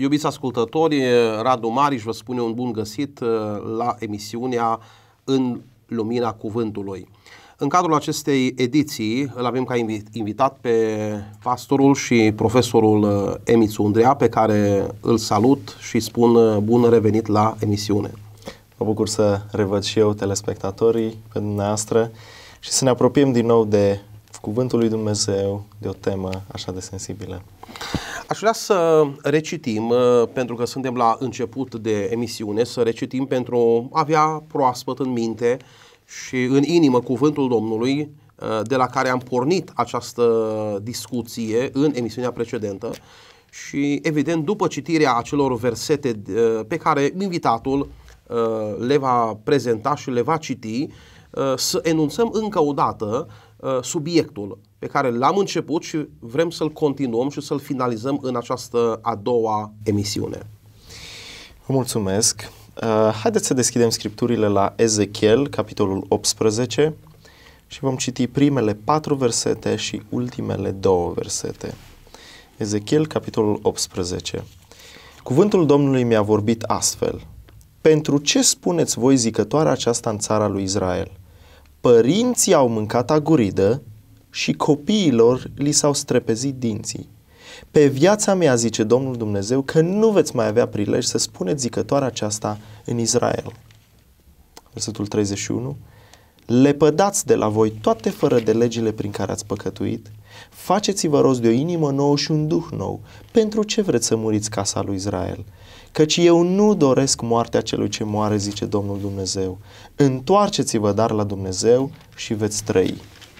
Iubiți ascultători, Radu Mariș vă spune un bun găsit la emisiunea În Lumina Cuvântului. În cadrul acestei ediții îl avem ca invitat pe pastorul și profesorul Emițu Undrea, pe care îl salut și spun bun revenit la emisiune. Mă bucur să revăd și eu telespectatorii pe dumneavoastră și să ne apropiem din nou de Cuvântul lui Dumnezeu, de o temă așa de sensibilă. Aș vrea să recitim, pentru că suntem la început de emisiune, să recitim pentru a avea proaspăt în minte și în inimă cuvântul Domnului, de la care am pornit această discuție în emisiunea precedentă. Și evident, după citirea acelor versete pe care invitatul le va prezenta și le va citi, să enunțăm încă o dată subiectul pe care l-am început și vrem să-l continuăm și să-l finalizăm în această a doua emisiune. Vă mulțumesc! Haideți să deschidem scripturile la Ezechiel, capitolul 18, și vom citi primele 4 versete și ultimele 2 versete. Ezechiel, capitolul 18. Cuvântul Domnului mi-a vorbit astfel: pentru ce spuneți voi zicătoarea aceasta în țara lui Israel? Părinții au mâncat aguridă și copiilor li s-au strepezit dinții. Pe viața mea, zice Domnul Dumnezeu, că nu veți mai avea prilej să spuneți zicătoarea aceasta în Israel. Versetul 31. Lepădați de la voi toate fără de legile prin care ați păcătuit, faceți-vă rost de o inimă nouă și un duh nou. Pentru ce vreți să muriți, casa lui Israel? Căci eu nu doresc moartea celui ce moare, zice Domnul Dumnezeu. Întoarceți-vă dar la Dumnezeu și veți trăi.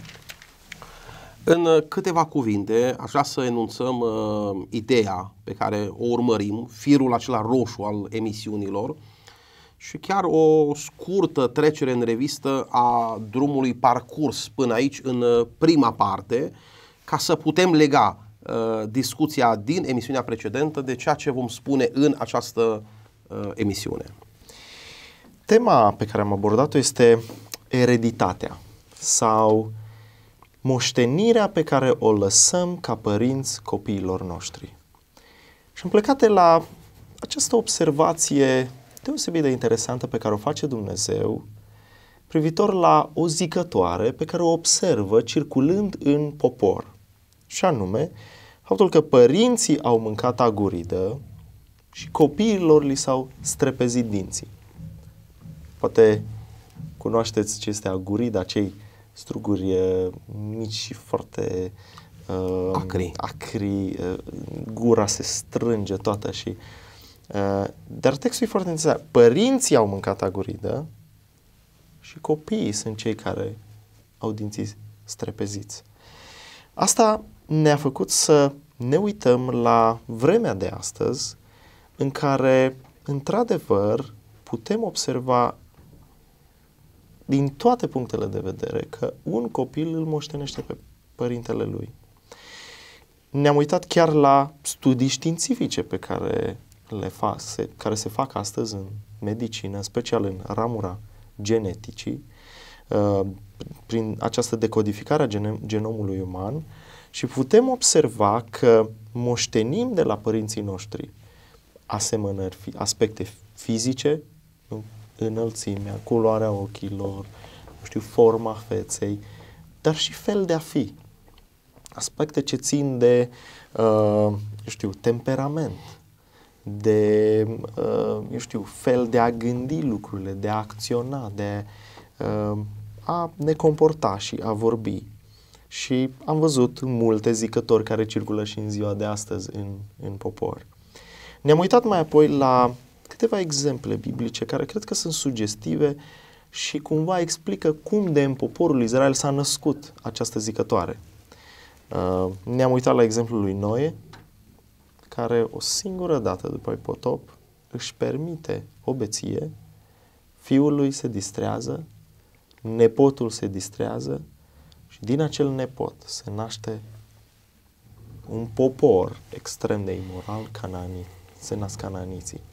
În câteva cuvinte aș vrea să enunțăm ideea pe care o urmărim, firul acela roșu al emisiunilor și chiar o scurtă trecere în revistă a drumului parcurs până aici în prima parte, ca să putem lega discuția din emisiunea precedentă de ceea ce vom spune în această emisiune. Tema pe care am abordat-o este ereditatea sau moștenirea pe care o lăsăm ca părinți copiilor noștri. Și am plecat de la această observație deosebit de interesantă pe care o face Dumnezeu privitor la o zicătoare pe care o observă circulând în popor. Și anume, faptul că părinții au mâncat aguridă și copiilor li s-au strepezit dinții. Poate cunoașteți ce este agurida, acei struguri mici și foarte acri, gura se strânge toată și... dar textul e foarte interesant. Părinții au mâncat aguridă și copiii sunt cei care au dinții strepeziți. Asta ne-a făcut să ne uităm la vremea de astăzi, în care, într-adevăr, putem observa din toate punctele de vedere că un copil îl moștenește pe părintele lui. Ne-am uitat chiar la studii științifice pe care care se fac astăzi în medicină, în special în ramura geneticii, prin această decodificare a genomului uman, și putem observa că moștenim de la părinții noștri asemănări, aspecte fizice, înălțimea, culoarea ochilor, forma feței, dar și fel de a fi. Aspecte ce țin de, temperament, de, fel de a gândi lucrurile, de a acționa, de a ne comporta și a vorbi. Și am văzut multe zicători care circulă și în ziua de astăzi în popor. Ne-am uitat mai apoi la câteva exemple biblice care cred că sunt sugestive și cumva explică cum de în poporul Israel s-a născut această zicătoare. Ne-am uitat la exemplul lui Noe, care o singură dată după potop își permite o beție, fiul lui se distrează, nepotul se distrează și din acel nepot se naște un popor extrem de imoral, cananii, se nasc cananiții.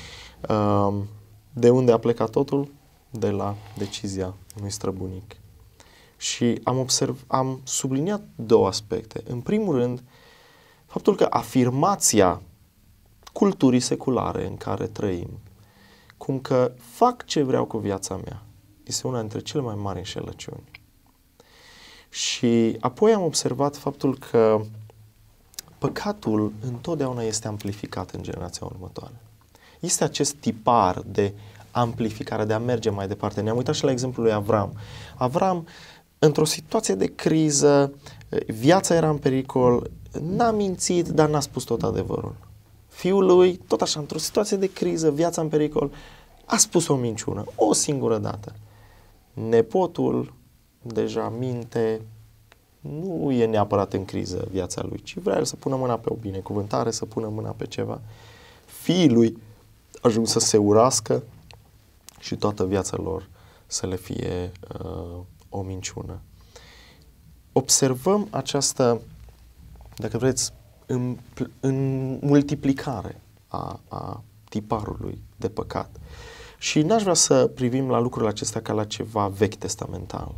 De unde a plecat totul? De la decizia unui străbunic. Și am subliniat două aspecte. În primul rând, faptul că afirmația culturii seculare în care trăim, cum că fac ce vreau cu viața mea, este una dintre cele mai mari înșelăciuni. Și apoi am observat faptul că păcatul întotdeauna este amplificat în generația următoare. Este acest tipar de amplificare, de a merge mai departe. Ne-am uitat și la exemplul lui Avram. Avram, într-o situație de criză, viața era în pericol, n-a mințit, dar n-a spus tot adevărul. Fiul lui, tot așa, într-o situație de criză, viața în pericol, a spus o minciună, o singură dată. Nepotul deja minte, nu e neapărat în criză viața lui, ci vrea el să pună mâna pe o binecuvântare, să pună mâna pe ceva. Fiii lui ajung să se urască și toată viața lor să le fie o minciună. Observăm această, dacă vreți, în multiplicare a tiparului de păcat. Și n-aș vrea să privim la lucrurile acestea ca la ceva vechi testamental.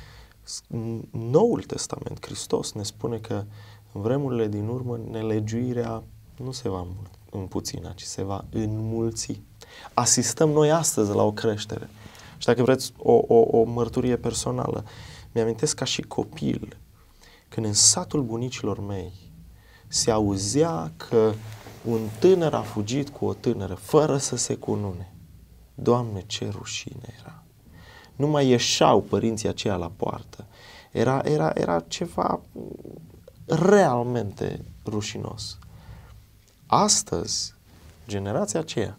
Noul Testament, Hristos ne spune că în vremurile din urmă nelegiuirea nu se va împuțina, ci se va înmulți. Asistăm noi astăzi la o creștere. Și dacă vreți o mărturie personală, mi-amintesc ca și copil, când în satul bunicilor mei se auzea că un tânăr a fugit cu o tânără fără să se cunune. Doamne, ce rușine era! Nu mai ieșeau părinții aceia la poartă. Era ceva realmente rușinos. Astăzi, generația aceea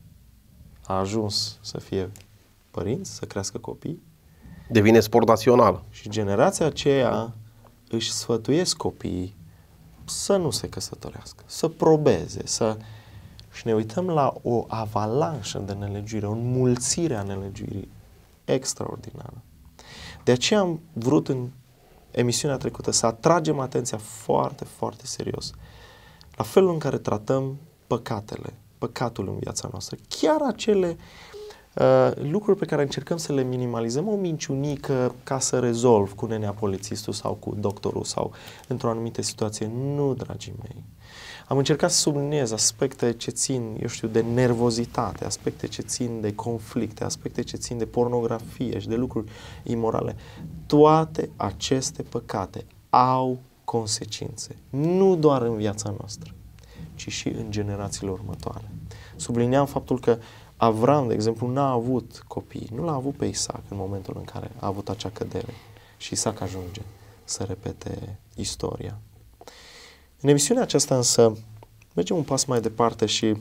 a ajuns să fie părinți, să crească copii. Devine sport național. Și generația aceea își sfătuiesc copiii să nu se căsătorească, să probeze, Și ne uităm la o avalanșă de nelegiuire, o înmulțire a nelegiuirii extraordinară. De aceea am vrut în emisiunea trecută să atragem atenția foarte, foarte serios la felul în care tratăm păcatul în viața noastră. Chiar acele lucruri pe care încercăm să le minimalizăm, o minciunică ca să rezolv cu nenea polițistul sau cu doctorul sau într-o anumită situație. Nu, dragii mei. Am încercat să subliniez aspecte ce țin, de nervozitate, aspecte ce țin de conflicte, aspecte ce țin de pornografie și de lucruri imorale. Toate aceste păcate au consecințe, nu doar în viața noastră, ci și în generațiile următoare. Sublineam faptul că Avram, de exemplu, n-a avut copii, nu l-a avut pe Isaac în momentul în care a avut acea cădere și Isaac ajunge să repete istoria. În emisiunea aceasta însă mergem un pas mai departe și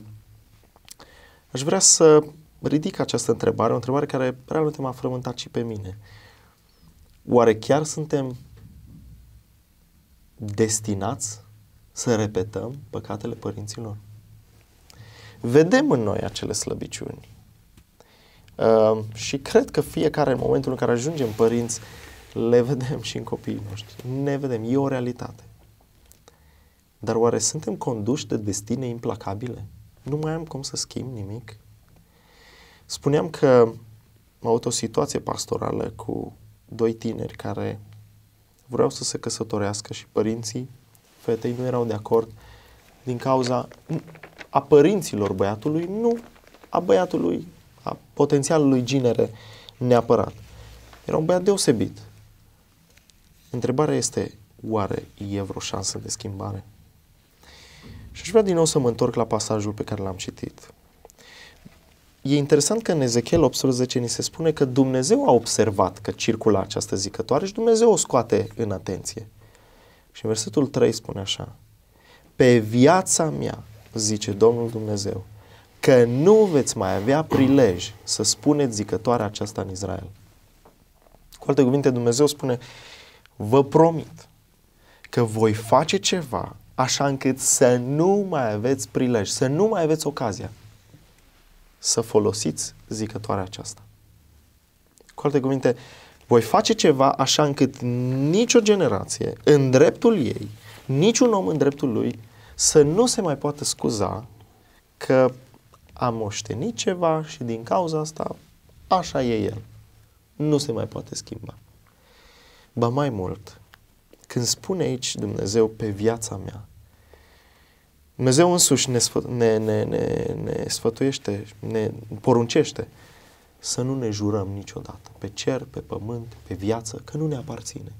aș vrea să ridic această întrebare, o întrebare care realmente m-a frământat și pe mine. Oare chiar suntem destinați să repetăm păcatele părinților? Vedem în noi acele slăbiciuni și cred că fiecare în momentul în care ajungem părinți le vedem și în copiii noștri. Ne vedem, e o realitate. Dar oare suntem conduși de destine implacabile? Nu mai am cum să schimb nimic? Spuneam că am avut o situație pastorală cu doi tineri care vreau să se căsătorească și părinții fetei nu erau de acord din cauza a părinților băiatului, nu a băiatului, a potențialului ginere neapărat. Era un băiat deosebit. Întrebarea este, oare e vreo șansă de schimbare? Și aș vrea din nou să mă întorc la pasajul pe care l-am citit. E interesant că în Ezechiel 18 ni se spune că Dumnezeu a observat că circula această zicătoare și Dumnezeu o scoate în atenție. Și în versetul 3 spune așa: pe viața mea, zice Domnul Dumnezeu, că nu veți mai avea prilej să spuneți zicătoarea aceasta în Israel. Cu alte cuvinte, Dumnezeu spune, vă promit că voi face ceva așa încât să nu mai aveți prilej, să nu mai aveți ocazia să folosiți zicătoarea aceasta. Cu alte cuvinte, voi face ceva așa încât nicio generație în dreptul ei, niciun om în dreptul lui, să nu se mai poată scuza că a moștenit ceva și din cauza asta așa e el. Nu se mai poate schimba. Ba mai mult, când spune aici Dumnezeu pe viața mea, Dumnezeu însuși ne sfătuiește, ne poruncește să nu ne jurăm niciodată pe cer, pe pământ, pe viață, că nu ne aparține.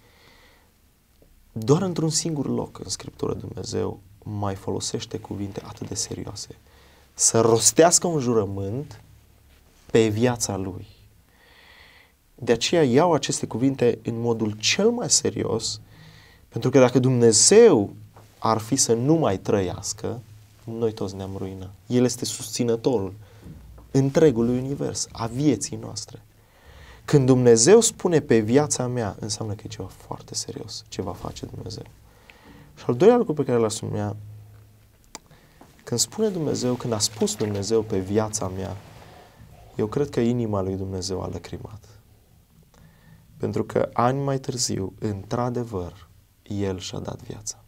Doar într-un singur loc în Scriptură Dumnezeu mai folosește cuvinte atât de serioase. Să rostească un jurământ pe viața Lui. De aceea iau aceste cuvinte în modul cel mai serios, pentru că dacă Dumnezeu ar fi să nu mai trăiască, noi toți ne-am ruinat. El este susținătorul întregului univers, a vieții noastre. Când Dumnezeu spune pe viața mea, înseamnă că e ceva foarte serios ce va face Dumnezeu. Și al doilea lucru pe care l-aș spune, când spune Dumnezeu, când a spus Dumnezeu pe viața mea, eu cred că inima lui Dumnezeu a lăcrimat. Pentru că ani mai târziu, într-adevăr, El și-a dat viața.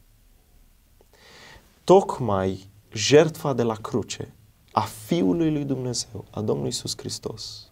Tocmai jertfa de la cruce a Fiului lui Dumnezeu, a Domnului Iisus Hristos,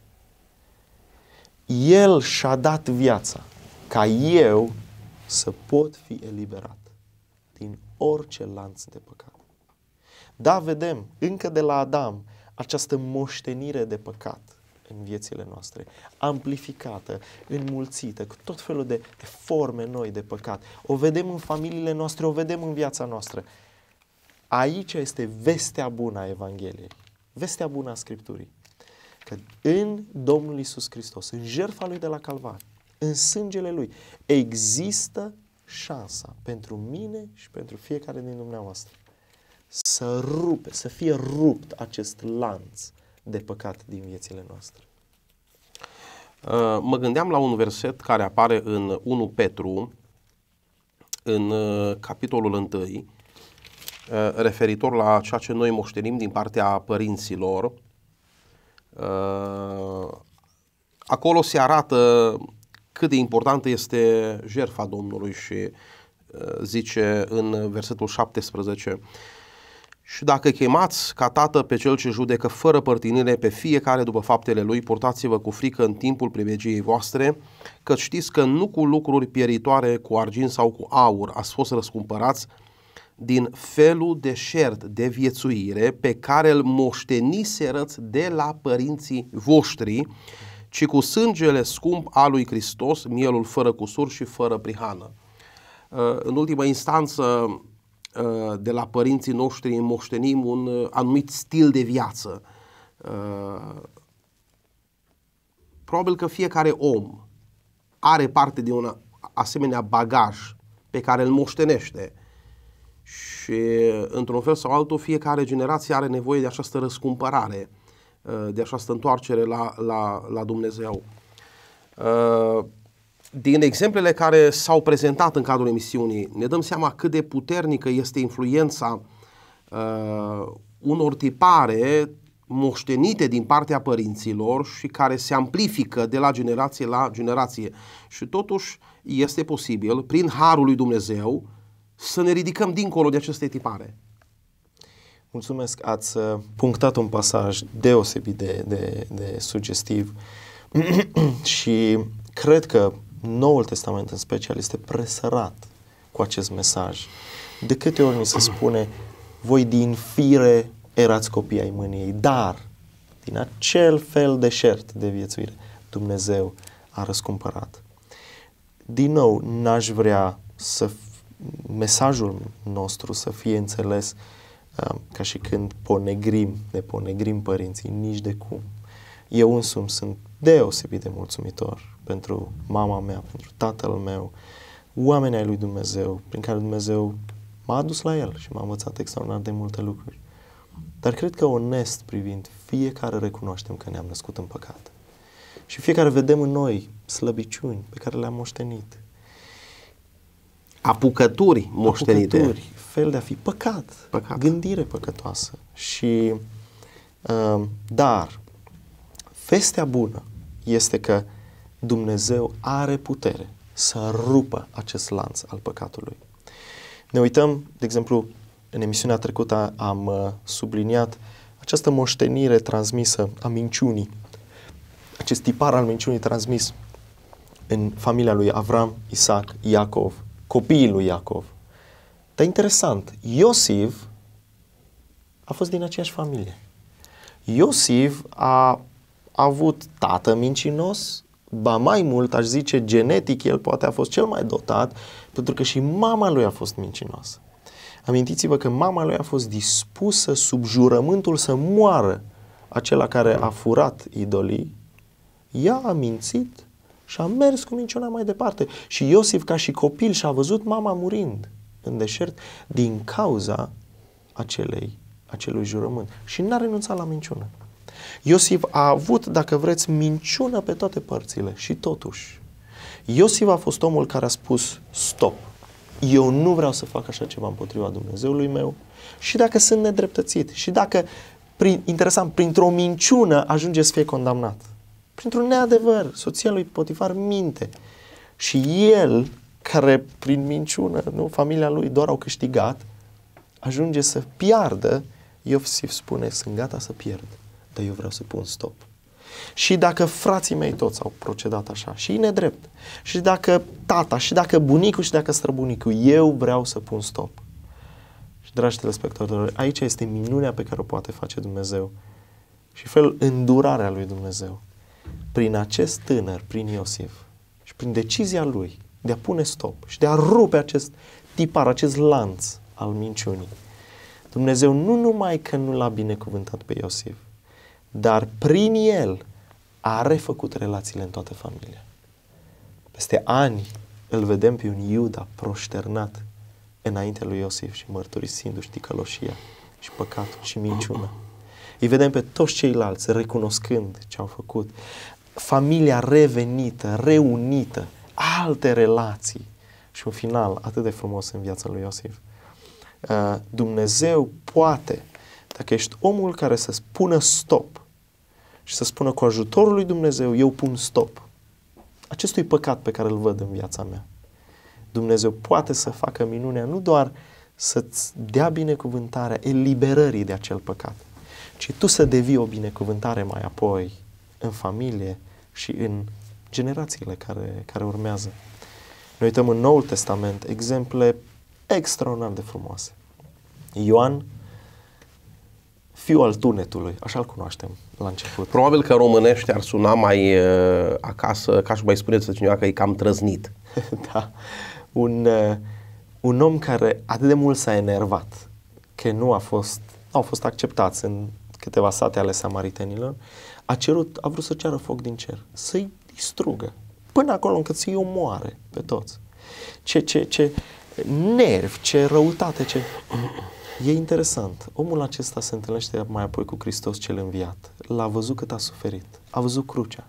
El și-a dat viața ca eu să pot fi eliberat din orice lanț de păcat. Da, vedem, încă de la Adam, această moștenire de păcat în viețile noastre, amplificată, înmulțită, cu tot felul de forme noi de păcat. O vedem în familiile noastre, o vedem în viața noastră. Aici este vestea bună a Evangheliei, vestea bună a Scripturii. Că în Domnul Iisus Hristos, în jertfa Lui de la Calvar, în sângele Lui, există șansa pentru mine și pentru fiecare din dumneavoastră să fie rupt acest lanț de păcat din viețile noastre. Mă gândeam la un verset care apare în 1 Petru, în capitolul 1, referitor la ceea ce noi moștenim din partea părinților. Acolo se arată cât de importantă este jertfa Domnului și zice în versetul 17: și dacă chemați ca tată pe cel ce judecă fără părtinire pe fiecare după faptele lui, purtați-vă cu frică în timpul privilegiei voastre, că știți că nu cu lucruri pieritoare, cu argint sau cu aur ați fost răscumpărați din felul deșert de viețuire pe care îl moșteniserăți de la părinții voștri, ci cu sângele scump al lui Hristos, mielul fără cusur și fără prihană. În ultimă instanță, de la părinții noștri moștenim un anumit stil de viață. Probabil că fiecare om are parte de un asemenea bagaj pe care îl moștenește. Și într-un fel sau altul, fiecare generație are nevoie de această răscumpărare, de această întoarcere la Dumnezeu. Din exemplele care s-au prezentat în cadrul emisiunii, ne dăm seama cât de puternică este influența unor tipare moștenite din partea părinților și care se amplifică de la generație la generație. Și totuși este posibil, prin harul lui Dumnezeu, să ne ridicăm dincolo de aceste tipare. Mulțumesc, ați punctat un pasaj deosebit de sugestiv și cred că Noul Testament în special este presărat cu acest mesaj. De câte ori ni se spune, voi din fire erați copii ai mâniei, dar din acel fel deșert de viețuire Dumnezeu a răscumpărat. Din nou, n-aș vrea să mesajul nostru să fie înțeles ca și când ne ponegrim părinții, nici de cum. Eu însumi sunt deosebit de mulțumitor pentru mama mea, pentru tatăl meu, oamenii ai lui Dumnezeu, prin care Dumnezeu m-a adus la El și m-a învățat extraordinar de multe lucruri. Dar cred că onest privind, fiecare recunoaștem că ne-am născut în păcat. Și fiecare vedem în noi slăbiciuni pe care le-am moștenit. Apucături moștenite. Apucături, fel de a fi păcat. Gândire păcătoasă. Și, dar, vestea bună este că Dumnezeu are putere să rupă acest lanț al păcatului. Ne uităm, de exemplu, în emisiunea trecută am subliniat această moștenire transmisă a minciunii, acest tipar al minciunii transmis în familia lui Avram, Isaac, Iacov, copiii lui Iacov. Dar interesant, Iosif a fost din aceeași familie. Iosif a avut tată mincinos, ba mai mult, aș zice, genetic, el poate a fost cel mai dotat, pentru că și mama lui a fost mincinoasă. Amintiți-vă că mama lui a fost dispusă sub jurământul să moară acela care a furat idolii. Ea a mințit și a mers cu minciuna mai departe. Și Iosif, ca și copil, și-a văzut mama murind în deșert din cauza acelui jurământ. Și n-a renunțat la minciună. Iosif a avut, dacă vreți, minciună pe toate părțile și totuși Iosif a fost omul care a spus stop, eu nu vreau să fac așa ceva împotriva Dumnezeului meu și dacă sunt nedreptățit și dacă, interesant, printr-o minciună ajunge să fie condamnat, printr-un neadevăr, soția lui Potifar minte și el, care prin minciună, familia lui doar au câștigat, ajunge să piardă. Iosif spune, sunt gata să pierd, dar eu vreau să pun stop. Și dacă frații mei toți au procedat așa, și e nedrept, și dacă tata, și dacă bunicul, și dacă străbunicul, eu vreau să pun stop. Și, dragi telespectatori, aici este minunea pe care o poate face Dumnezeu și fel îndurarea lui Dumnezeu. Prin acest tânăr, prin Iosif, și prin decizia lui de a pune stop și de a rupe acest tipar, acest lanț al minciunii, Dumnezeu nu numai că nu l-a binecuvântat pe Iosif, dar prin el a refăcut relațiile în toată familia. Peste ani îl vedem pe un Iuda proșternat înaintea lui Iosif și mărturisindu-și ticăloșia și păcatul și minciuna. Îi vedem pe toți ceilalți recunoscând ce au făcut. Familia revenită, reunită, alte relații și un final atât de frumos în viața lui Iosif. Dumnezeu poate, dacă ești omul care să spună stop și să spună cu ajutorul lui Dumnezeu, eu pun stop acestui păcat pe care îl văd în viața mea. Dumnezeu poate să facă minunea, nu doar să-ți dea binecuvântarea eliberării de acel păcat, ci tu să devii o binecuvântare mai apoi în familie și în generațiile care urmează. Noi uităm în Noul Testament exemple extraordinar de frumoase. Ioan, fiul al tunetului, așa îl cunoaștem la început. Probabil că românește ar suna mai acasă, ca și mai spuneți cineva că e cam trăznit. Da. Un om care atât de mult s-a enervat că nu au fost acceptați în câteva sate ale samaritenilor, a vrut să ceară foc din cer, să-i distrugă, până acolo încât să-i omoare pe toți. Ce nervi, ce răutate, E interesant. Omul acesta se întâlnește mai apoi cu Hristos cel înviat. L-a văzut cât a suferit. A văzut crucea.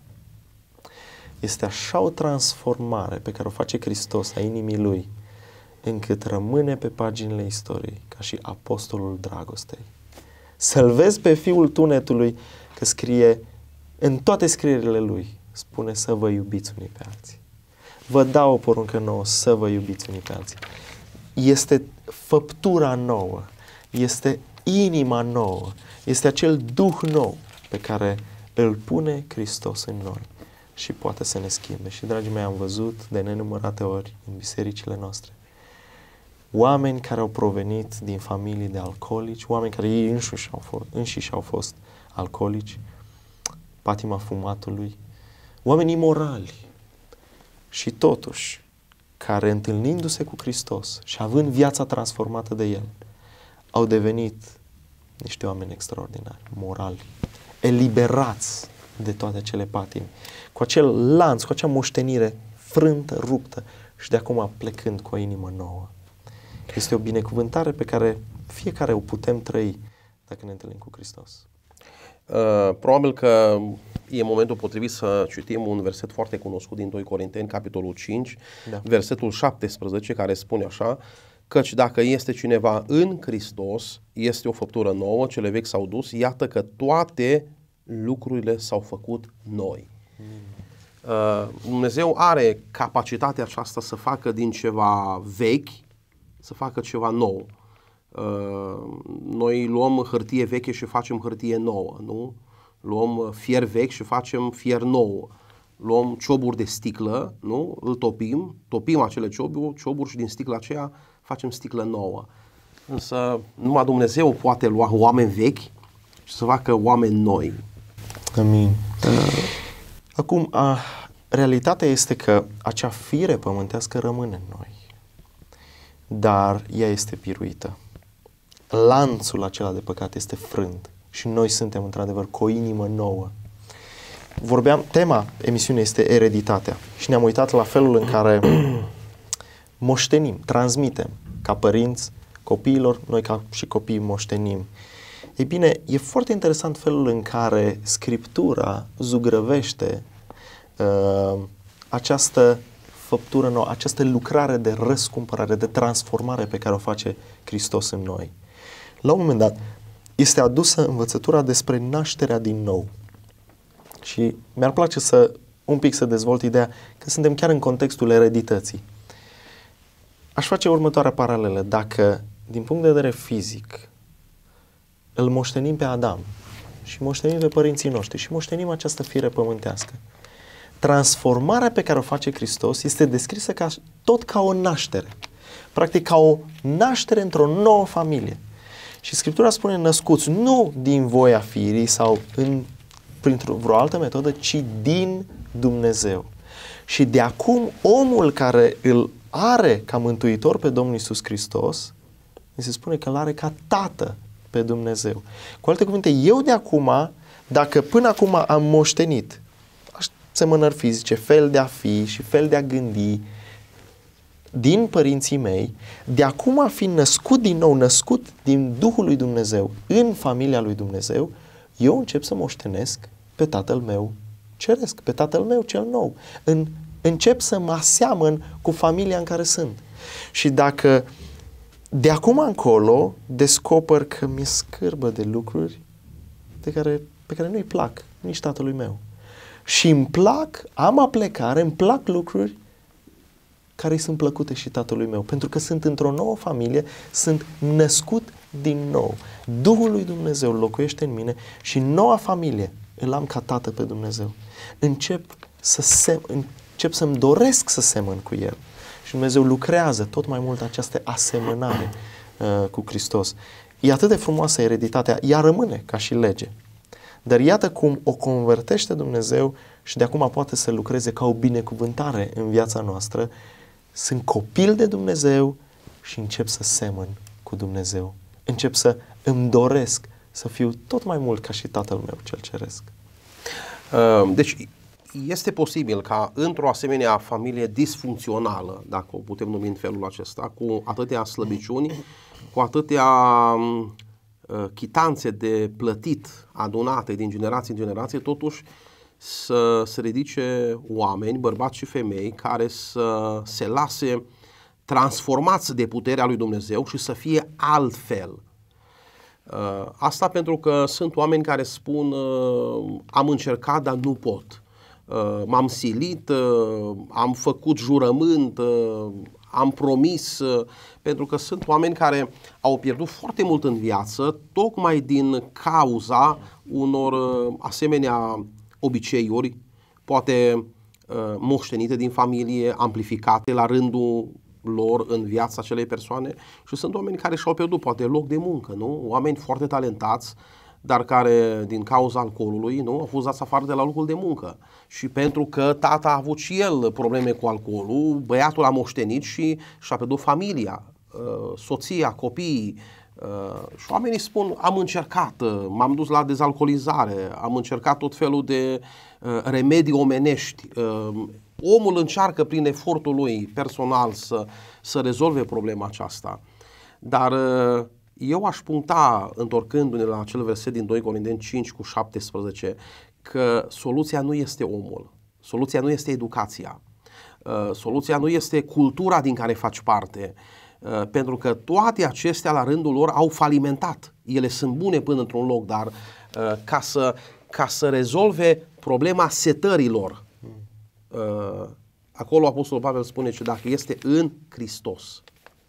Este așa o transformare pe care o face Hristos a inimii lui, încât rămâne pe paginile istoriei ca și apostolul dragostei. Să-l vezi pe fiul tunetului că scrie în toate scrierile lui, spune să vă iubiți unii pe alții. Vă dau o poruncă nouă, să vă iubiți unii pe alții. Este făptura nouă, este inima nouă, este acel duh nou pe care îl pune Hristos în noi și poate să ne schimbe. Și, dragii mei, am văzut de nenumărate ori în bisericile noastre oameni care au provenit din familii de alcoolici, oameni care ei înșiși au fost alcoolici, patima fumatului, oameni imorali și totuși care, întâlnindu-se cu Hristos și având viața transformată de El, au devenit niște oameni extraordinari, morali, eliberați de toate acele patimi, cu acel lanț, cu acea moștenire frântă, ruptă și de acum plecând cu o inimă nouă. Este o binecuvântare pe care fiecare o putem trăi dacă ne întâlnim cu Hristos. Probabil că e momentul potrivit să citim un verset foarte cunoscut din 2 Corinteni, capitolul 5, versetul 17, care spune așa: căci dacă este cineva în Hristos, este o făptură nouă, cele vechi s-au dus, iată că toate lucrurile s-au făcut noi. Dumnezeu are capacitatea aceasta să facă din ceva vechi, să facă ceva nou. Noi luăm hârtie veche și facem hârtie nouă, nu? Luăm fier vechi și facem fier nou. Luăm cioburi de sticlă, nu? Îl topim acele cioburi și din sticla aceea facem sticlă nouă. însă numai Dumnezeu poate lua oameni vechi și să facă oameni noi. Amin. Acum, realitatea este că acea fire pământească rămâne în noi, dar ea este biruită. Lanțul acela de păcat este frânt și noi suntem într-adevăr cu o inimă nouă. Tema emisiunii este ereditatea și ne-am uitat la felul în care moștenim, transmitem ca părinți copiilor, noi ca și copiii moștenim. Ei bine, e foarte interesant felul în care Scriptura zugrăvește această făptură nouă, această lucrare de răscumpărare, de transformare pe care o face Hristos în noi. La un moment dat este adusă învățătura despre nașterea din nou. Și mi-ar place un pic să dezvolt ideea că suntem chiar în contextul eredității. Aș face următoarea paralelă. Dacă, din punct de vedere fizic, îl moștenim pe Adam și moștenim pe părinții noștri și moștenim această fire pământească, transformarea pe care o face Hristos este descrisă tot ca o naștere. Practic ca o naștere într-o nouă familie. Și Scriptura spune născuți nu din voia firii sau printr-o vreo altă metodă, ci din Dumnezeu. Și de acum omul care îl are ca mântuitor pe Domnul Iisus Hristos, mi se spune că îl are ca tată pe Dumnezeu. Cu alte cuvinte, eu de acum, dacă până acum am moștenit asemănări fizice, fel de a fi și fel de a gândi din părinții mei, de acum fiind născut din nou, născut din Duhul lui Dumnezeu, în familia lui Dumnezeu, eu încep să moștenesc pe Tatăl meu ceresc, pe Tatăl meu cel nou. Încep să mă aseamăn cu familia în care sunt. Și dacă de acum încolo descoper că mi-e scârbă de lucruri pe care nu-i plac nici tatălui meu. Și îmi plac, am aplecare, îmi plac lucruri care îi sunt plăcute și tatălui meu. Pentru că sunt într-o nouă familie, sunt născut din nou. Duhul lui Dumnezeu locuiește în mine și noua familie îl am ca tată pe Dumnezeu. Încep să-mi doresc să semăn cu El. Și Dumnezeu lucrează tot mai mult această asemănare cu Hristos. E atât de frumoasă ereditatea, ea rămâne ca și lege. Dar iată cum o convertește Dumnezeu și de acum poate să lucreze ca o binecuvântare în viața noastră. Sunt copil de Dumnezeu și încep să semăn cu Dumnezeu. Încep să îmi doresc să fiu tot mai mult ca și Tatăl meu cel ceresc. Deci este posibil ca într-o asemenea familie disfuncțională, dacă o putem numi în felul acesta, cu atâtea slăbiciuni, cu atâtea chitanțe de plătit adunate din generație în generație, totuși să se ridice oameni, bărbați și femei, care să se lase transformați de puterea lui Dumnezeu și să fie altfel. Asta pentru că sunt oameni care spun am încercat, dar nu pot. M-am silit, am făcut jurământ, am promis, pentru că sunt oameni care au pierdut foarte mult în viață tocmai din cauza unor asemenea obiceiuri, poate moștenite din familie, amplificate la rândul lor în viața acelei persoane, și sunt oameni care și-au pierdut poate loc de muncă, nu? Oameni foarte talentați, dar care din cauza alcoolului, nu, au fost dați afară de la locul de muncă. Și pentru că tata a avut și el probleme cu alcoolul, băiatul a moștenit și și-a pierdut familia, soția, copiii. Și oamenii spun, am încercat, m-am dus la dezalcoolizare, am încercat tot felul de remedii omenești. Omul încearcă prin efortul lui personal să rezolve problema aceasta. Dar eu aș puncta, întorcându-ne la acel verset din 2 Corinteni 5:17, că soluția nu este omul, soluția nu este educația, soluția nu este cultura din care faci parte, pentru că toate acestea la rândul lor au falimentat. Ele sunt bune până într-un loc, dar ca să rezolve problema setărilor, acolo Apostolul Pavel spune că dacă este în Hristos,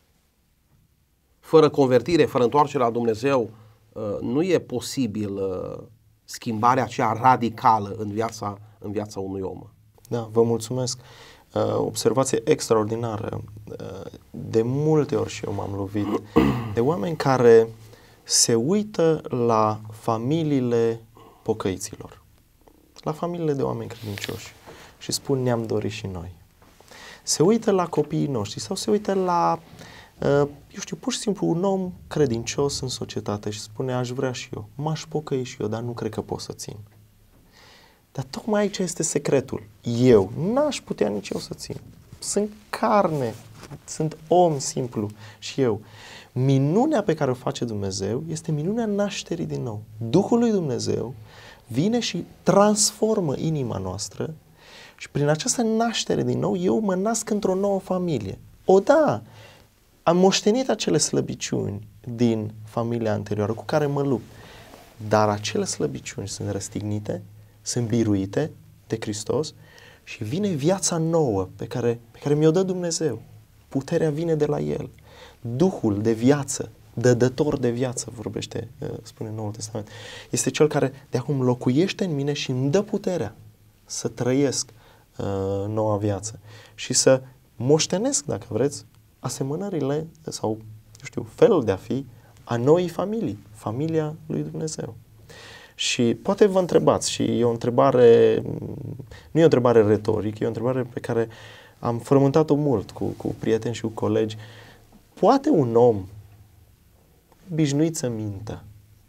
fără convertire, fără întoarcere la Dumnezeu, nu e posibil schimbarea aceea radicală în viața unui om. Da, vă mulțumesc. observație extraordinară. De multe ori și eu m-am lovit de oameni care se uită la familiile pocăiților, la familiile de oameni credincioși și spun ne-am dorit și noi. Se uită la copiii noștri sau se uită la, eu știu, pur și simplu un om credincios în societate și spune aș vrea și eu, m-aș pocăi și eu, dar nu cred că pot să țin. Dar tocmai aici este secretul. Eu n-aș putea nici eu să țin. Sunt carne, sunt om simplu și eu. Minunea pe care o face Dumnezeu este minunea nașterii din nou. Duhul lui Dumnezeu vine și transformă inima noastră și prin această naștere din nou eu mă nasc într-o nouă familie. Da, am moștenit acele slăbiciuni din familia anterioară cu care mă lupt, dar acele slăbiciuni sunt răstignite, sunt biruite de Hristos și vine viața nouă pe care mi-o dă Dumnezeu. Puterea vine de la El. Duhul de viață, dădător de viață, vorbește, spune Noul Testament, este Cel care de acum locuiește în mine și îmi dă puterea să trăiesc noua viață și să moștenesc, dacă vreți, asemănările sau, eu știu, felul de a fi a noii familii, familia lui Dumnezeu. Și poate vă întrebați, și e o întrebare, nu e o întrebare retorică, e o întrebare pe care am frământat-o mult cu prieteni și cu colegi. Poate un om obișnuit să mintă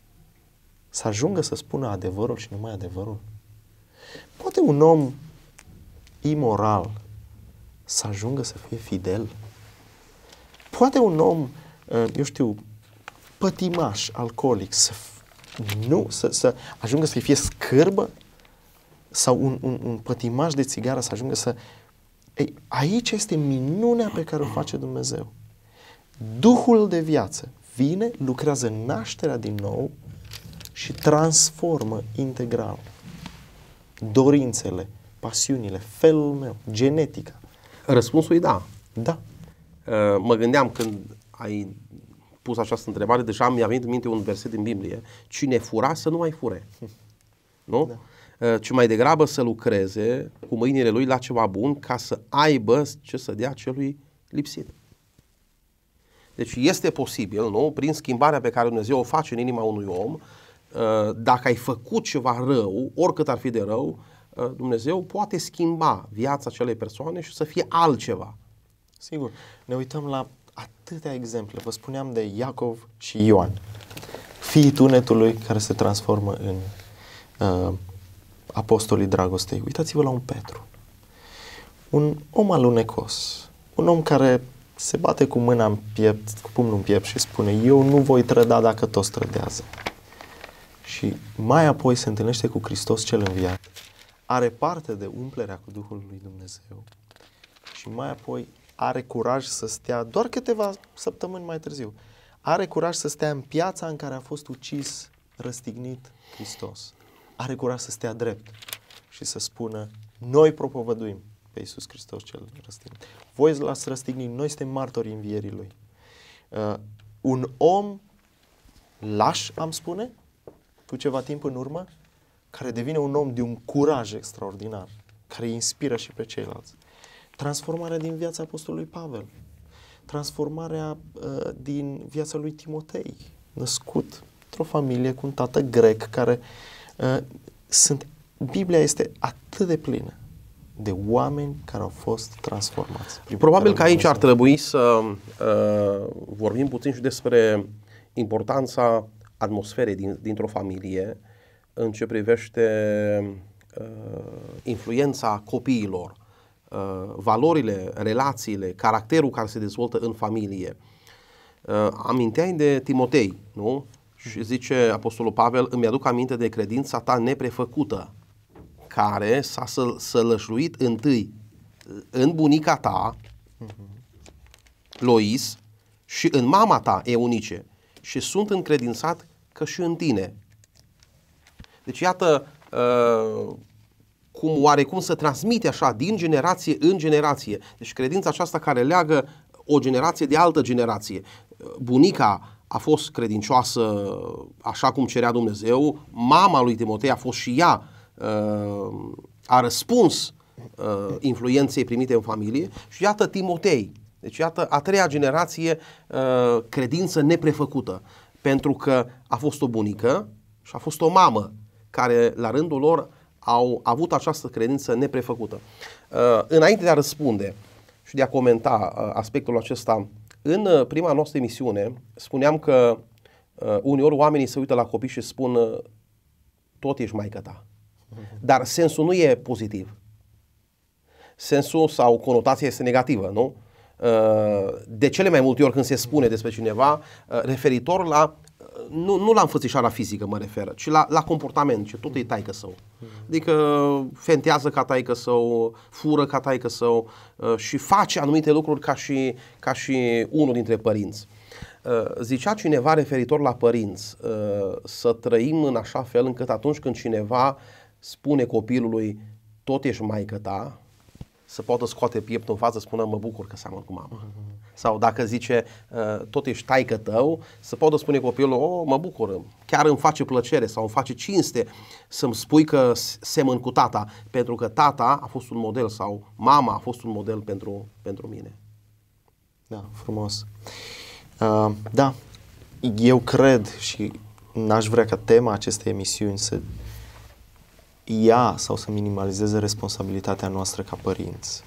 să ajungă să spună adevărul și numai adevărul? Poate un om imoral să ajungă să fie fidel? Poate un om, eu știu, pătimaș, alcoolic, să ajungă să fie scârbă? Sau un pătimaș de țigară să ajungă să... Ei, aici este minunea pe care o face Dumnezeu. Duhul de viață vine, lucrează nașterea din nou și transformă integral dorințele, pasiunile, felul meu, genetica. Răspunsul e da. Da. Mă gândeam când ai pus această întrebare, deja mi-a venit în minte un verset din Biblie. Cine fura să nu mai fure. Nu? Da. Ci mai degrabă să lucreze cu mâinile lui la ceva bun ca să aibă ce să dea celui lipsit. Deci este posibil, nu? Prin schimbarea pe care Dumnezeu o face în inima unui om, dacă ai făcut ceva rău, oricât ar fi de rău, Dumnezeu poate schimba viața acelei persoane și să fie altceva. Sigur. Ne uităm la atâtea exemple. Vă spuneam de Iacov și Ioan, fiii tunetului care se transformă în apostolii dragostei. Uitați-vă la un Petru. Un om alunecos. Un om care se bate cu mâna în piept, cu pumnul în piept și spune eu nu voi trăda dacă toți trădează. Și mai apoi se întâlnește cu Hristos cel înviat. Are parte de umplerea cu Duhul lui Dumnezeu. Și mai apoi are curaj să stea, doar câteva săptămâni mai târziu, are curaj să stea în piața în care a fost ucis, răstignit Hristos. Are curaj să stea drept și să spună, noi propovăduim pe Iisus Hristos cel răstignit. Voi l-ați răstignit, noi suntem martorii învierii Lui. Un om laș, am spune, cu ceva timp în urmă, care devine un om de un curaj extraordinar, care inspiră și pe ceilalți. Transformarea din viața apostolului Pavel, transformarea din viața lui Timotei, născut într-o familie cu un tată grec, care Biblia este atât de plină de oameni care au fost transformați. Probabil că aici ar trebui să vorbim puțin și despre importanța atmosferei dintr-o familie în ce privește influența copiilor, valorile, relațiile, caracterul care se dezvoltă în familie. Aminteai de Timotei, nu? Și zice Apostolul Pavel, îmi aduc aminte de credința ta neprefăcută, care s-a sălășluit întâi în bunica ta, Lois, și în mama ta, Eunice, și sunt încredințat că și în tine. Deci iată cum oarecum se transmite așa din generație în generație. Deci credința aceasta care leagă o generație de altă generație. Bunica a fost credincioasă așa cum cerea Dumnezeu, mama lui Timotei a fost și ea, a răspuns influenței primite în familie și iată Timotei. Deci iată a treia generație credință neprefăcută, pentru că a fost o bunică și a fost o mamă care la rândul lor au avut această credință neprefăcută. Înainte de a răspunde și de a comenta aspectul acesta, în prima noastră emisiune spuneam că uneori oamenii se uită la copii și spun tot ești maică ta. Dar sensul nu e pozitiv. Sensul sau conotația este negativă, nu? De cele mai multe ori când se spune despre cineva referitor la, nu la înfățișarea fizică mă refer, ci la comportament, ce tot e taică său. Adică fentează ca taică său, fură ca taică său și face anumite lucruri ca și unul dintre părinți. Zicea cineva referitor la părinți, să trăim în așa fel încât atunci când cineva spune copilului tot ești maică ta, să poată scoate pieptul în față, spună mă bucur că seamănă cu mama. Sau dacă zice tot ești taică tău, să poată spune copilul oh, mă bucur, chiar îmi face plăcere sau îmi face cinste să-mi spui că semăn cu tata, pentru că tata a fost un model sau mama a fost un model pentru mine. Da, frumos. Da, eu cred și n-aș vrea ca tema acestei emisiuni să ia sau să minimalizeze responsabilitatea noastră ca părinți.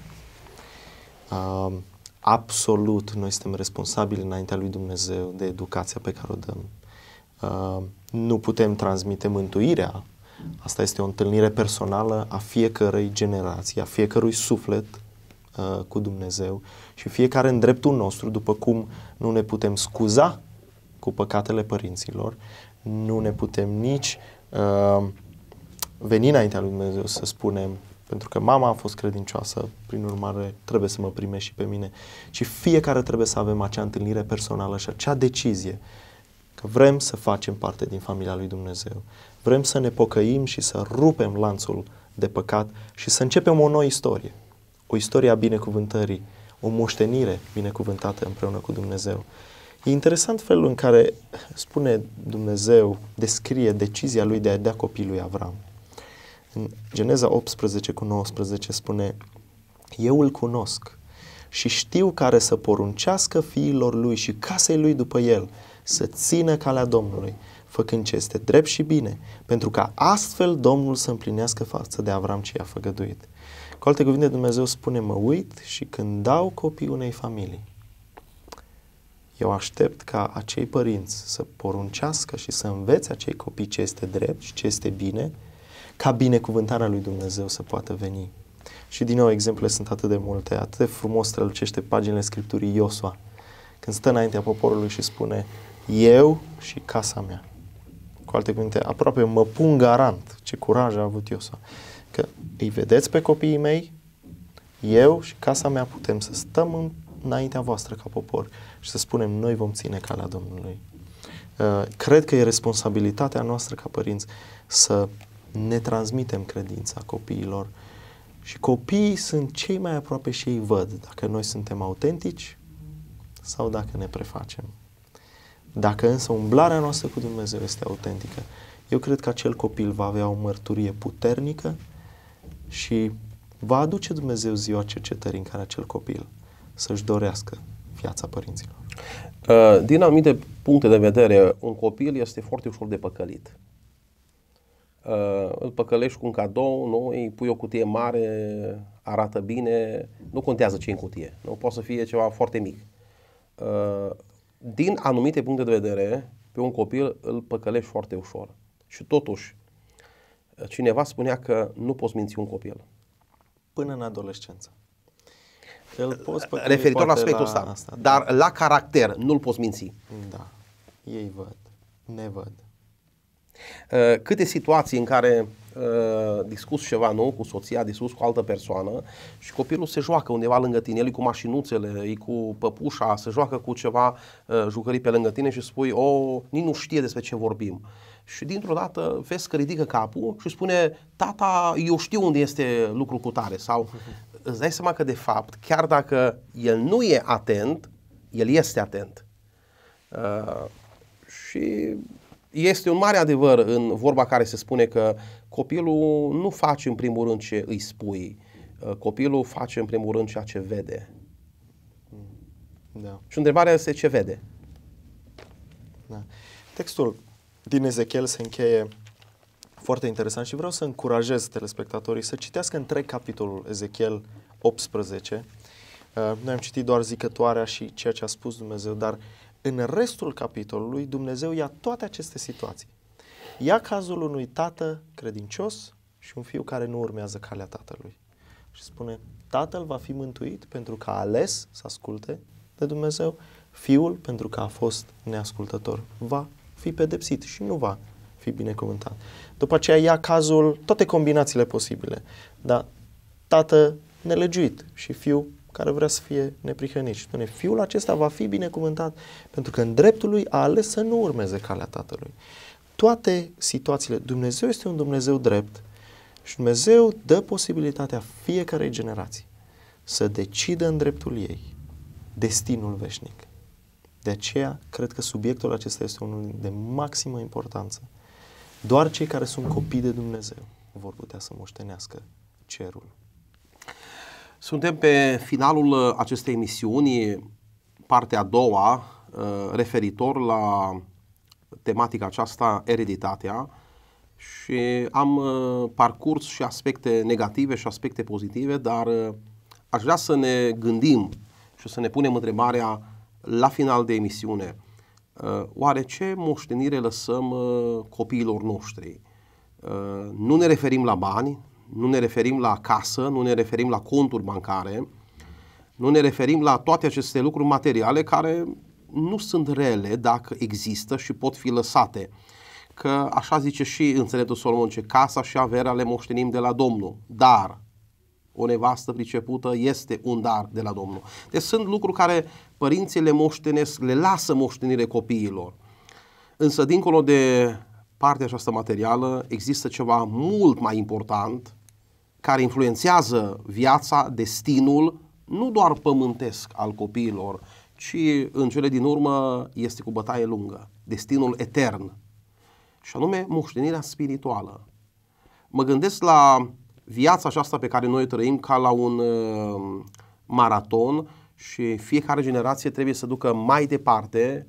Absolut, noi suntem responsabili înaintea lui Dumnezeu de educația pe care o dăm. Nu putem transmite mântuirea. Asta este o întâlnire personală a fiecărei generații, a fiecărui suflet cu Dumnezeu și fiecare în dreptul nostru, după cum nu ne putem scuza cu păcatele părinților, nu ne putem nici veni înaintea lui Dumnezeu să spunem, pentru că mama a fost credincioasă, prin urmare trebuie să mă primești și pe mine. Și fiecare trebuie să avem acea întâlnire personală și acea decizie că vrem să facem parte din familia lui Dumnezeu. Vrem să ne pocăim și să rupem lanțul de păcat și să începem o nouă istorie. O istorie a binecuvântării, o moștenire binecuvântată împreună cu Dumnezeu. E interesant felul în care spune Dumnezeu, descrie decizia lui de a dea copiii lui Avram. În Geneza 18:19 spune: eu îl cunosc și știu care să poruncească fiilor lui și casei lui după el să țină calea Domnului, făcând ce este drept și bine, pentru ca astfel Domnul să împlinească față de Avram ce i-a făgăduit. Cu alte cuvinte, Dumnezeu spune: mă uit și când dau copii unei familii, eu aștept ca acei părinți să poruncească și să învețe acei copii ce este drept și ce este bine, ca binecuvântarea lui Dumnezeu să poată veni. Și din nou, exemple sunt atât de multe, atât de frumos strălucește paginile Scripturii Iosua, când stă înaintea poporului și spune: eu și casa mea. Cu alte cuvinte, aproape mă pun garant. Ce curaj a avut Iosua. Că îi vedeți pe copiii mei, eu și casa mea putem să stăm înaintea voastră ca popor și să spunem: noi vom ține calea Domnului. Cred că e responsabilitatea noastră ca părinți să ne transmitem credința copiilor și copiii sunt cei mai aproape și ei văd dacă noi suntem autentici sau dacă ne prefacem. Dacă însă umblarea noastră cu Dumnezeu este autentică, eu cred că acel copil va avea o mărturie puternică și va aduce Dumnezeu ziua cercetării în care acel copil să-și dorească viața părinților. Din anumite puncte de vedere, un copil este foarte ușor de păcălit. Îl păcălești cu un cadou, nu? Îi pui o cutie mare, arată bine, nu contează ce în cutie, nu? Poate să fie ceva foarte mic. Din anumite puncte de vedere, pe un copil îl păcălești foarte ușor. Și totuși, cineva spunea că nu poți minți un copil. Până în adolescență. Referitor la aspectul ăsta. Dar la caracter nu-l poți minți. Da. Ei văd. Ne văd. Câte situații în care discuți ceva nou cu soția, discuți cu altă persoană și copilul se joacă undeva lângă tine, el e cu mașinuțele, e cu păpușa, se joacă cu ceva jucării pe lângă tine și spui: nici nu știe despre ce vorbim. Și dintr-o dată vezi că ridică capul și spune: tata, eu știu unde este lucru cu tare. Sau îți dai seama că de fapt, chiar dacă el nu e atent, el este atent. Și este un mare adevăr în vorba care se spune că copilul nu face în primul rând ce îi spui, Copilul face în primul rând ceea ce vede. Da. Și întrebarea este ce vede. Da. Textul din Ezechiel se încheie foarte interesant și vreau să încurajez telespectatorii să citească întreg capitolul Ezechiel 18. Noi am citit doar zicătoarea și ceea ce a spus Dumnezeu, dar în restul capitolului Dumnezeu ia toate aceste situații. Ia cazul unui tată credincios și un fiu care nu urmează calea tatălui. Și spune, tatăl va fi mântuit pentru că a ales să asculte de Dumnezeu, fiul pentru că a fost neascultător va fi pedepsit și nu va fi binecuvântat. După aceea ia cazul, toate combinațiile posibile, dar tată nelegiuit și fiu care vrea să fie neprihănit. Și spune, fiul acesta va fi binecuvântat pentru că în dreptul lui a ales să nu urmeze calea tatălui. Toate situațiile, Dumnezeu este un Dumnezeu drept și Dumnezeu dă posibilitatea fiecarei generații să decidă în dreptul ei destinul veșnic. De aceea, cred că subiectul acesta este unul de maximă importanță. Doar cei care sunt copii de Dumnezeu vor putea să moștenească cerul. Suntem pe finalul acestei emisiuni, partea a doua, referitor la tematica aceasta, ereditatea, și am parcurs și aspecte negative și aspecte pozitive, dar aș vrea să ne gândim și să ne punem întrebarea la final de emisiune, oare ce moștenire lăsăm copiilor noștri? Nu ne referim la bani, nu ne referim la casă, nu ne referim la conturi bancare, nu ne referim la toate aceste lucruri materiale care nu sunt rele dacă există și pot fi lăsate. Că așa zice și înțeleptul Solomon, ce casa și averea le moștenim de la Domnul, dar o nevastă pricepută este un dar de la Domnul. Deci sunt lucruri care părinții le moștenesc, le lasă moștenire copiilor. Însă dincolo de partea aceasta materială există ceva mult mai important care influențează viața, destinul, nu doar pământesc al copiilor, ci în cele din urmă este cu bătaie lungă, destinul etern, și anume moștenirea spirituală. Mă gândesc la viața aceasta pe care noi o trăim ca la un maraton și fiecare generație trebuie să ducă mai departe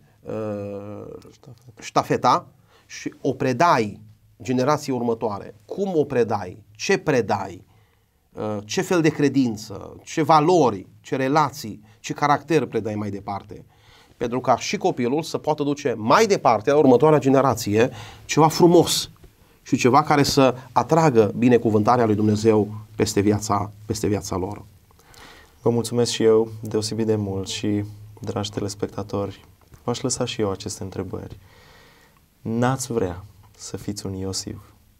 ștafeta și o predai generației următoare. Cum o predai? Ce predai? Ce fel de credință? Ce valori? Ce relații? Ce caracter predai mai departe? Pentru ca și copilul să poată duce mai departe la următoarea generație ceva frumos și ceva care să atragă binecuvântarea lui Dumnezeu peste viața lor. Vă mulțumesc și eu deosebit de mult și, dragi telespectatori, v-aș lăsa și eu aceste întrebări. N-ați vrea să fiți un Iosif?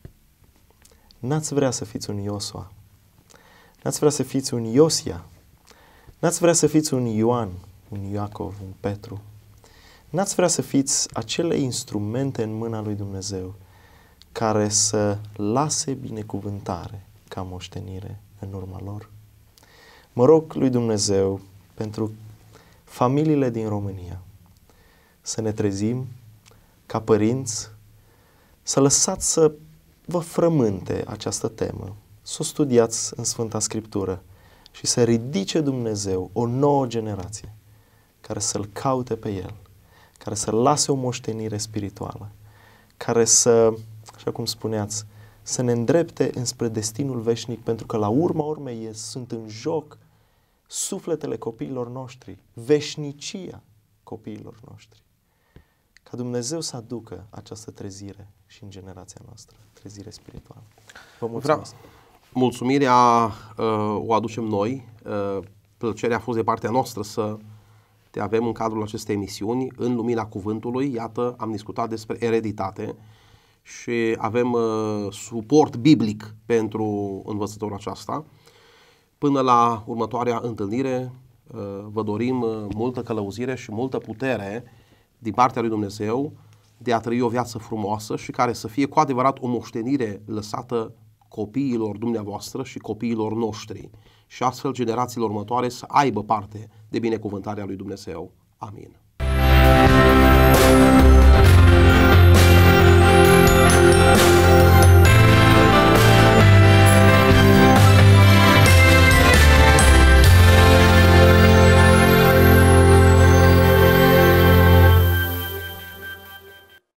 N-ați vrea să fiți un Iosua? N-ați vrea să fiți un Iosia? N-ați vrea să fiți un Ioan, un Iacov, un Petru? N-ați vrea să fiți acele instrumente în mâna lui Dumnezeu care să lase binecuvântare ca moștenire în urma lor? Mă rog lui Dumnezeu pentru familiile din România să ne trezim ca părinți, să lăsați să vă frământe această temă, să o studiați în Sfânta Scriptură și să ridice Dumnezeu o nouă generație care să-L caute pe El, care să lase o moștenire spirituală, care să, așa cum spuneați, să ne îndrepte înspre destinul veșnic, pentru că la urma urmei sunt în joc sufletele copiilor noștri, veșnicia copiilor noștri. Ca Dumnezeu să aducă această trezire și în generația noastră, trezire spirituală. Vă mulțumesc! Mulțumirea o aducem noi, plăcerea a fost de partea noastră să te avem în cadrul acestei emisiuni, în lumina cuvântului. Iată, am discutat despre ereditate și avem suport biblic pentru învățătorul aceasta. Până la următoarea întâlnire, vă dorim multă călăuzire și multă putere din partea lui Dumnezeu de a trăi o viață frumoasă și care să fie cu adevărat o moștenire lăsată copiilor dumneavoastră și copiilor noștri și astfel generațiile următoare să aibă parte de binecuvântarea lui Dumnezeu. Amin.